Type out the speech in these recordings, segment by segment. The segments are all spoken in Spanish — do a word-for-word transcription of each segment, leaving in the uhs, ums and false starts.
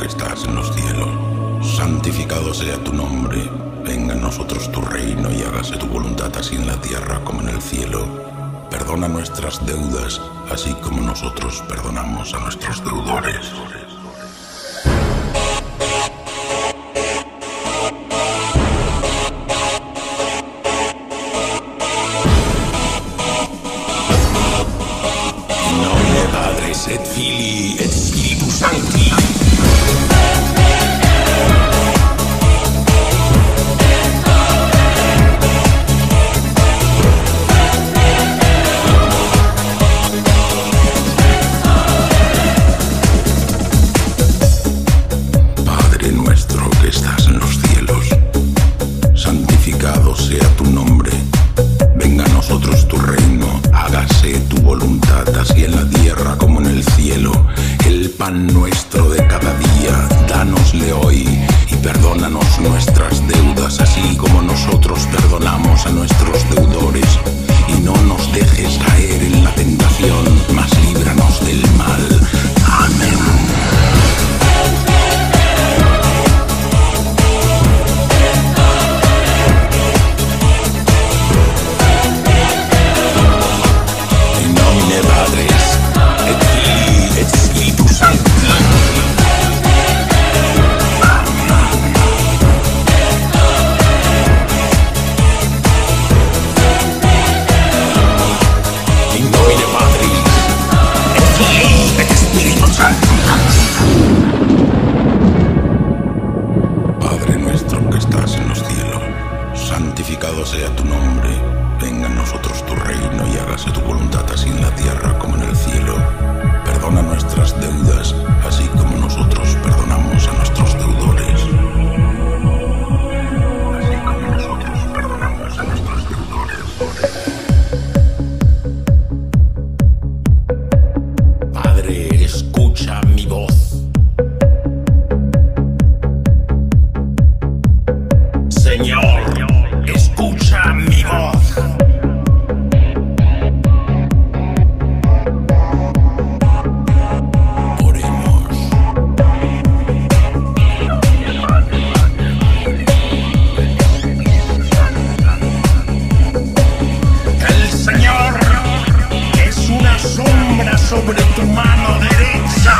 que estás en los cielos, santificado sea tu nombre. Venga a nosotros tu reino y hágase tu voluntad así en la tierra como en el cielo. Perdona nuestras deudas, así como nosotros perdonamos a nuestros deudores. In nomine Patris et Filii et Spiritus Sancti. Estás en los cielos, santificado sea tu nombre. Venga a nosotros tu reino, hágase tu voluntad así en la tierra como en el cielo. El pan nuestro de cada día, dánosle hoy y perdónanos nuestras deudas así como nosotros perdonamos a nuestros deudores. Y no nos dejes caer en la tentación, mas líbranos del mal. Amén. Padre nuestro que estás en los cielos, santificado sea tu nombre. Venga a nosotros tu reino y hágase tu voluntad así en la tierra como en el cielo. Perdona nuestras deudas, así como nosotros perdonamos a nuestros deudores. Así como nosotros perdonamos a nuestros deudores. Padre, escucha mi voz. Señor, escucha mi voz. Oremos. El Señor es una sombra sobre tu mano derecha.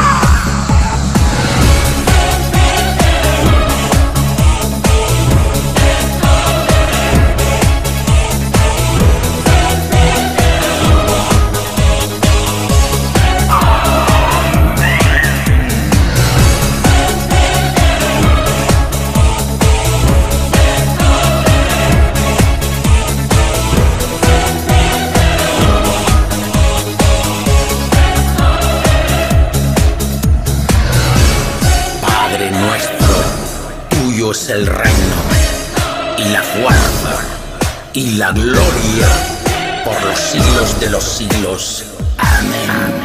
Tuyo es el reino, y la fuerza, y la gloria, por los siglos de los siglos. Amén.